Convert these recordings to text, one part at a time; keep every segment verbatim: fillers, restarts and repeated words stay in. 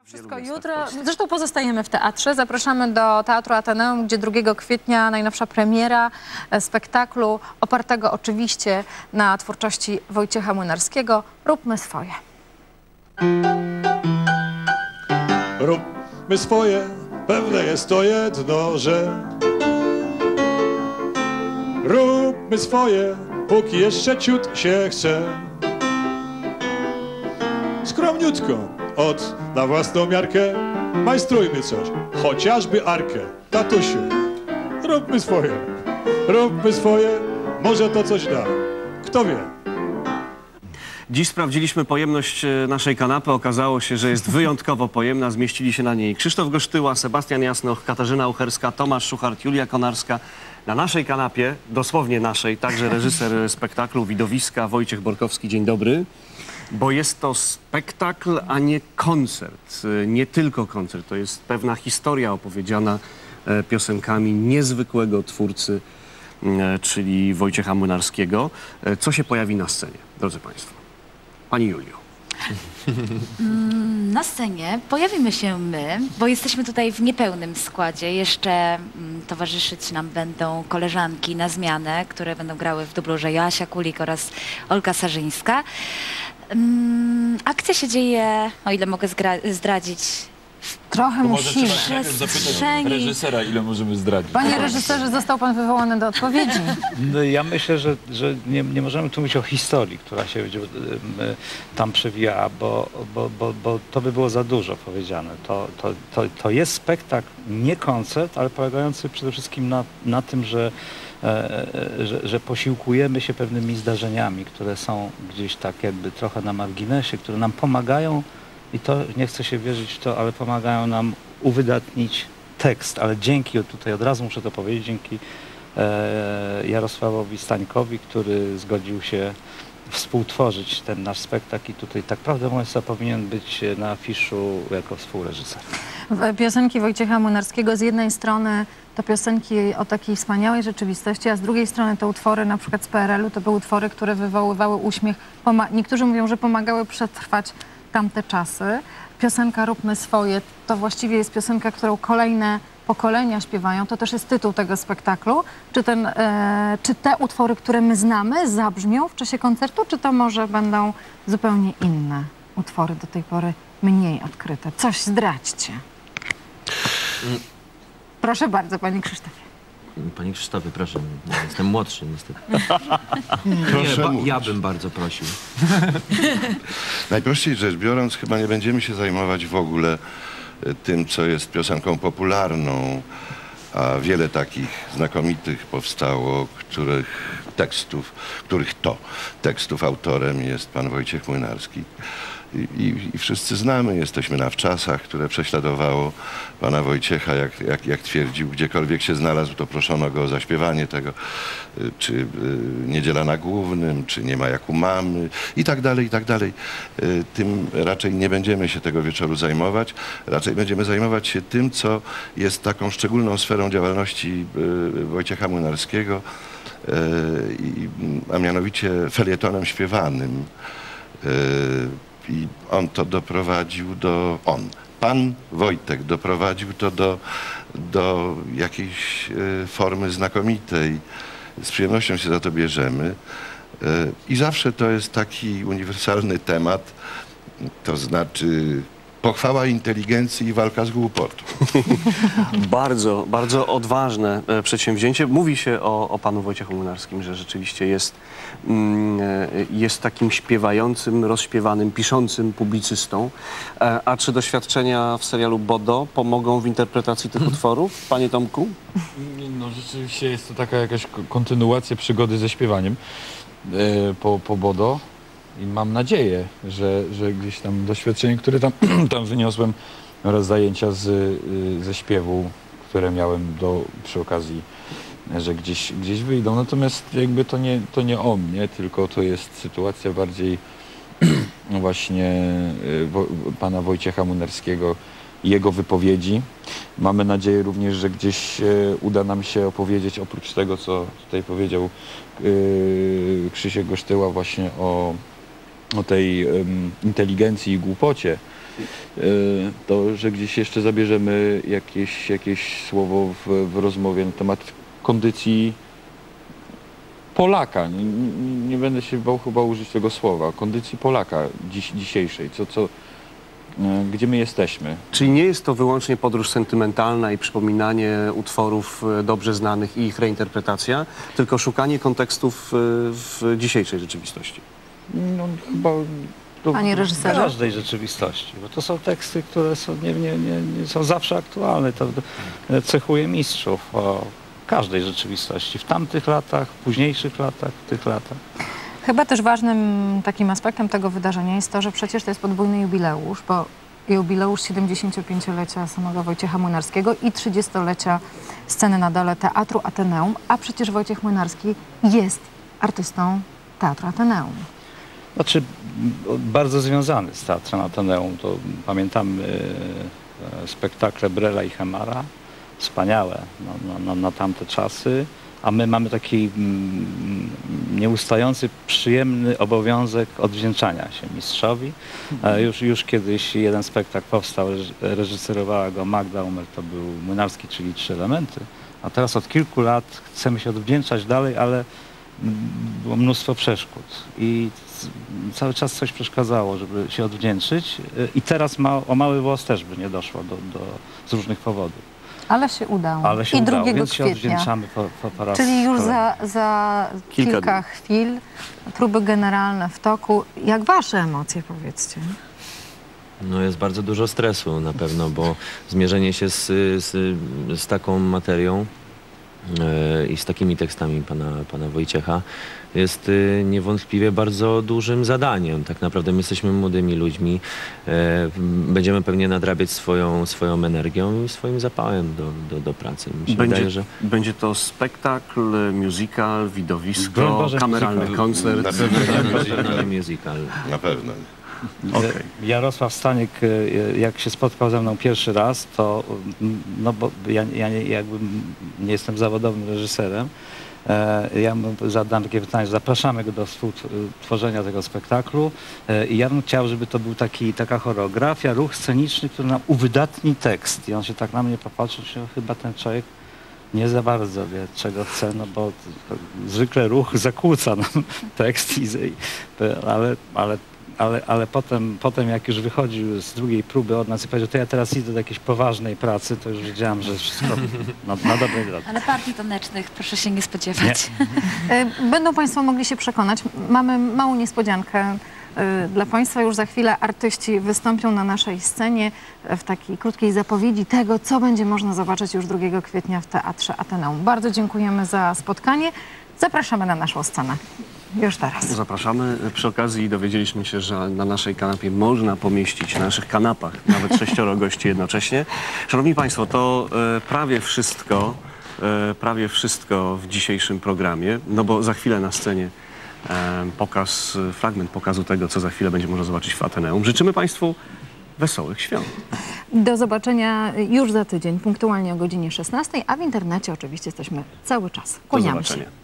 Wszystko jutro. Zresztą pozostajemy w teatrze. Zapraszamy do Teatru Ateneum, gdzie drugiego kwietnia najnowsza premiera spektaklu opartego oczywiście na twórczości Wojciecha Młynarskiego. Róbmy swoje. Róbmy swoje, pewne jest to jedno, że róbmy swoje, póki jeszcze ciut się chce. Skromniutko, od na własną miarkę, majstrujmy coś, chociażby arkę. Tatusiu, róbmy swoje, róbmy swoje, może to coś da, kto wie. Dziś sprawdziliśmy pojemność naszej kanapy. Okazało się, że jest wyjątkowo pojemna. Zmieścili się na niej Krzysztof Gosztyła, Sebastian Jasnoch, Katarzyna Ucherska, Tomasz Szuchart, Julia Konarska. Na naszej kanapie, dosłownie naszej, także reżyser spektaklu, widowiska Wojciech Borkowski. Dzień dobry. Bo jest to spektakl, a nie koncert. Nie tylko koncert. To jest pewna historia opowiedziana piosenkami niezwykłego twórcy, czyli Wojciecha Młynarskiego. Co się pojawi na scenie, drodzy Państwo? Pani Julio. Na scenie pojawimy się my, bo jesteśmy tutaj w niepełnym składzie. Jeszcze towarzyszyć nam będą koleżanki na zmianę, które będą grały w dublurze Joasia Kulik oraz Olga Sarzyńska. Um, akcja się dzieje, o ile mogę zdradzić, trochę musimy. Zapytać reżysera, ile możemy zdradzić. Panie reżyserze, został pan wywołany do odpowiedzi. No, ja myślę, że, że nie, nie możemy tu mówić o historii, która się będzie tam przewijała, bo, bo, bo, bo to by było za dużo powiedziane. To, to, to, to jest spektakl, nie koncert, ale polegający przede wszystkim na, na tym, że Że, że posiłkujemy się pewnymi zdarzeniami, które są gdzieś tak jakby trochę na marginesie, które nam pomagają, i to nie chcę się wierzyć w to, ale pomagają nam uwydatnić tekst, ale dzięki, tutaj od razu muszę to powiedzieć, dzięki e, Jarosławowi Stańkowi, który zgodził się współtworzyć ten nasz spektakl i tutaj tak prawdę mówiąc powinien być na afiszu jako współreżyser. Piosenki Wojciecha Młynarskiego z jednej strony to piosenki o takiej wspaniałej rzeczywistości, a z drugiej strony te utwory na przykład z P R L-u to były utwory, które wywoływały uśmiech. Poma Niektórzy mówią, że pomagały przetrwać tamte czasy. Piosenka Róbmy swoje to właściwie jest piosenka, którą kolejne pokolenia śpiewają. To też jest tytuł tego spektaklu. Czy, ten, e, czy te utwory, które my znamy, zabrzmią w czasie koncertu, czy to może będą zupełnie inne utwory, do tej pory mniej odkryte? Coś zdradźcie. Proszę bardzo, panie Krzysztofie. Panie Krzysztofie, proszę, ja jestem młodszy niestety. Nie, ba, ja bym bardzo prosił. Najprościej rzecz biorąc, chyba nie będziemy się zajmować w ogóle tym, co jest piosenką popularną, a wiele takich znakomitych powstało, których tekstów, których to tekstów autorem jest pan Wojciech Młynarski. I, i, I wszyscy znamy, jesteśmy na wczasach, które prześladowało pana Wojciecha, jak, jak, jak twierdził, gdziekolwiek się znalazł, to proszono go o zaśpiewanie tego, czy y, Niedziela na Głównym, czy Nie ma jak u mamy i tak dalej, i tak dalej. Y, tym raczej nie będziemy się tego wieczoru zajmować, raczej będziemy zajmować się tym, co jest taką szczególną sferą działalności y, Wojciecha Młynarskiego, y, y, a mianowicie felietonem śpiewanym. Y, I on to doprowadził do... On, pan Wojtek doprowadził to do, do jakiejś y, formy znakomitej. Z przyjemnością się za to bierzemy. Y, I zawsze to jest taki uniwersalny temat, to znaczy pochwała inteligencji i walka z głupotą. Bardzo, bardzo odważne przedsięwzięcie. Mówi się o, o panu Wojciechu Młynarskim, że rzeczywiście jest, mm, jest takim śpiewającym, rozśpiewanym, piszącym publicystą. A czy doświadczenia w serialu Bodo pomogą w interpretacji tych utworów, panie Tomku? No rzeczywiście jest to taka jakaś kontynuacja przygody ze śpiewaniem e, po, po Bodo. I mam nadzieję, że, że gdzieś tam doświadczenie, które tam, tam wyniosłem oraz zajęcia z, ze śpiewu, które miałem do, przy okazji, że gdzieś, gdzieś wyjdą. Natomiast jakby to nie, to nie o mnie, tylko to jest sytuacja bardziej właśnie wo, pana Wojciecha Młynarskiego i jego wypowiedzi. Mamy nadzieję również, że gdzieś uda nam się opowiedzieć, oprócz tego, co tutaj powiedział yy, Krzysiek Gosztyła właśnie o o tej um, inteligencji i głupocie to, że gdzieś jeszcze zabierzemy jakieś, jakieś słowo w, w rozmowie na temat kondycji Polaka. Nie, nie, nie będę się bał chyba użyć tego słowa. Kondycji Polaka dziś, dzisiejszej. Co, co, gdzie my jesteśmy. Czyli nie jest to wyłącznie podróż sentymentalna i przypominanie utworów dobrze znanych i ich reinterpretacja, tylko szukanie kontekstów w dzisiejszej rzeczywistości. No chyba... To Panie w reżyserze? każdej rzeczywistości, bo to są teksty, które są, nie, nie, nie, nie są zawsze aktualne. To cechuje mistrzów o każdej rzeczywistości. W tamtych latach, w późniejszych latach, w tych latach. Chyba też ważnym takim aspektem tego wydarzenia jest to, że przecież to jest podwójny jubileusz, bo jubileusz siedemdziesięciopięciolecia samego Wojciecha Młynarskiego i trzydziestolecia sceny na dole Teatru Ateneum, a przecież Wojciech Młynarski jest artystą Teatru Ateneum. Znaczy, bardzo związany z Teatrem Ateneum. To pamiętamy e, spektakle Brela i Hemara, wspaniałe na, na, na, na tamte czasy. A my mamy taki mm, nieustający, przyjemny obowiązek odwdzięczania się mistrzowi. E, już, już kiedyś jeden spektakl powstał, reżyserowała go Magda Umer, to był Młynarski, czyli Trzy elementy. A teraz od kilku lat chcemy się odwdzięczać dalej, ale było mnóstwo przeszkód i cały czas coś przeszkadzało, żeby się odwdzięczyć. I teraz ma, o mały włos też by nie doszło do, do, z różnych powodów. Ale się udało. Ale się I udało, drugiego więc się kwietnia. odwdzięczamy po, po, po raz Czyli już kolejny. za, za Kilka kilka, dni. chwil, próby generalne w toku. Jak wasze emocje, powiedzcie? No jest bardzo dużo stresu na pewno, bo zmierzenie się z, z, z taką materią yy, i z takimi tekstami pana, pana Wojciecha jest yy, niewątpliwie bardzo dużym zadaniem. Tak naprawdę my jesteśmy młodymi ludźmi, yy, będziemy pewnie nadrabiać swoją, swoją energią i swoim zapałem do, do, do pracy. Mi się Będzie, wydaje, że... będzie to spektakl, musical, Broń widowisko, Boże, kameralny musical. koncert. Na pewno, Personalny musical. na pewno. Okej. Jarosław Staniek, e, jak się spotkał ze mną pierwszy raz, to, mm, no bo ja, ja nie, jakby nie jestem zawodowym reżyserem, e, ja mu zadałem takie pytanie, że zapraszamy go do współtworzenia tego spektaklu e, i ja bym chciał, żeby to był taki, taka choreografia, ruch sceniczny, który nam uwydatni tekst. I on się tak na mnie popatrzył, że chyba ten człowiek nie za bardzo wie, czego chce, no bo zwykle ruch zakłóca nam tekst, i, i, ale, ale Ale, ale potem, potem jak już wychodził z drugiej próby od nas i powiedział, to ja teraz idę do jakiejś poważnej pracy, to już wiedziałam, że wszystko na, na dobrej drodze. Ale partii tanecznych proszę się nie spodziewać. Y, Będą Państwo mogli się przekonać. Mamy małą niespodziankę y, dla Państwa. Już za chwilę artyści wystąpią na naszej scenie w takiej krótkiej zapowiedzi tego, co będzie można zobaczyć już drugiego kwietnia w Teatrze Ateneum. Bardzo dziękujemy za spotkanie. Zapraszamy na naszą scenę. Już teraz. Zapraszamy. Przy okazji dowiedzieliśmy się, że na naszej kanapie można pomieścić, na naszych kanapach nawet sześcioro gości jednocześnie. Szanowni Państwo, to e, prawie wszystko, e, prawie wszystko w dzisiejszym programie, no bo za chwilę na scenie e, pokaz, fragment pokazu tego, co za chwilę będzie można zobaczyć w Ateneum. Życzymy Państwu wesołych świąt. Do zobaczenia już za tydzień, punktualnie o godzinie szesnastej, a w internecie oczywiście jesteśmy cały czas. Do Kłaniamy się. zobaczenia.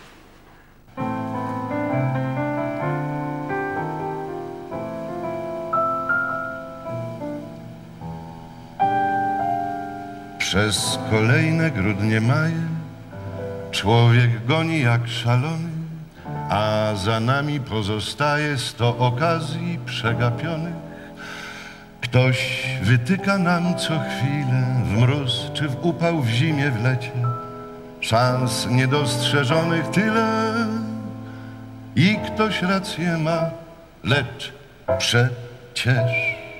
Przez kolejne grudnie, maje człowiek goni jak szalony, a za nami pozostaje sto okazji przegapionych. Ktoś wytyka nam co chwilę, w mróz czy w upał, w zimie, w lecie, szans niedostrzeżonych tyle. I ktoś rację ma, lecz przecież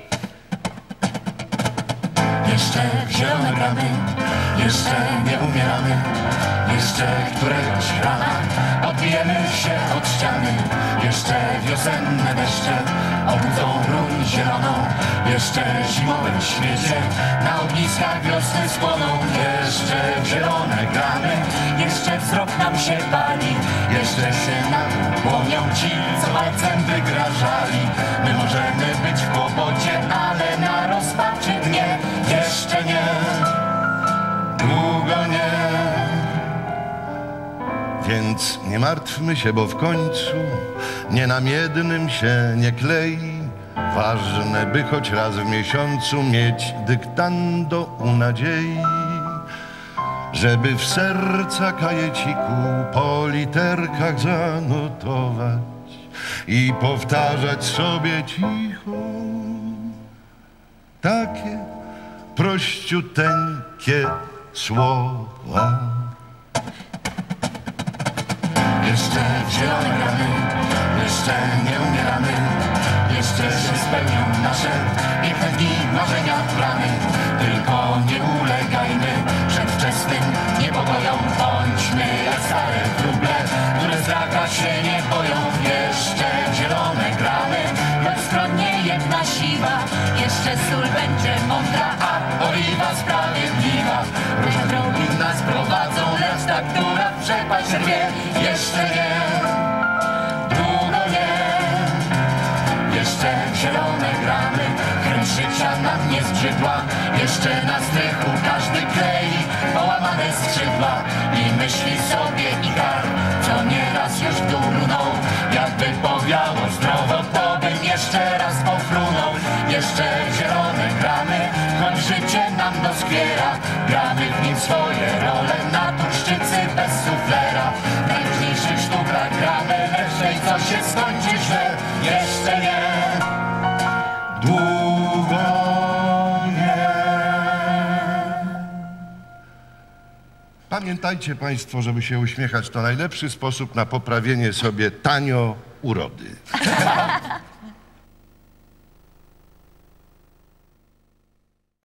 jeszcze w zielone gramy, jeszcze nie umieramy, jeszcze któregoś rana odbijemy się od ściany, jeszcze wiosenne deszcze obudzą ruń zieloną, jeszcze zimowym świecie na ogniskach wiosny spłoną. Jeszcze w zielone gramy, jeszcze wzrok nam się pali, jeszcze się nam kłonią ci, co palcem wygrażali. My możemy być w kłopocie, ale na rozpaczy dnie jeszcze nie, długo nie. Więc nie martwmy się, bo w końcu nie nam jednym się nie klei, Ważne, by choć raz w miesiącu mieć dyktando u nadziei, żeby w serca kajeciku po literkach zanotować i powtarzać sobie cicho takie prościuteńkie słowa. Jeszcze w zielone gramy, jeszcze nie umieramy, jeszcze się spełnią nasze piękne dni, marzenia, plany. Tylko nie ulegajmy przedwczesnym niepokojom, bądźmy jak stare wróble, które zdraka się nie boją. Jeszcze w zielone gramy, bezstronnie jedna siła, jeszcze sól będzie mądra, a oliwa sprawiedliwa. Różne drogi nas prowadzą, lecz ta, która w przepaść rwie, jeszcze nie, długo nie. Jeszcze w zielone gramy, kręć życia nam nie zbrzydła, jeszcze na strychu każdy klei połamane skrzydła i myśli sobie i gar, co nieraz już w dół runął. Jakby powiało zdrowo, to bym jeszcze raz pofrunął. Jeszcze w zielone gramy, choć życie nam doskwiera, gramy w nim swoje role na turszczycy bez suflera. W najróżniejszych sztukach gramy, lecz tej, co się skończy źle, jeszcze nie, długo nie. Pamiętajcie Państwo, żeby się uśmiechać, to najlepszy sposób na poprawienie sobie tanio urody.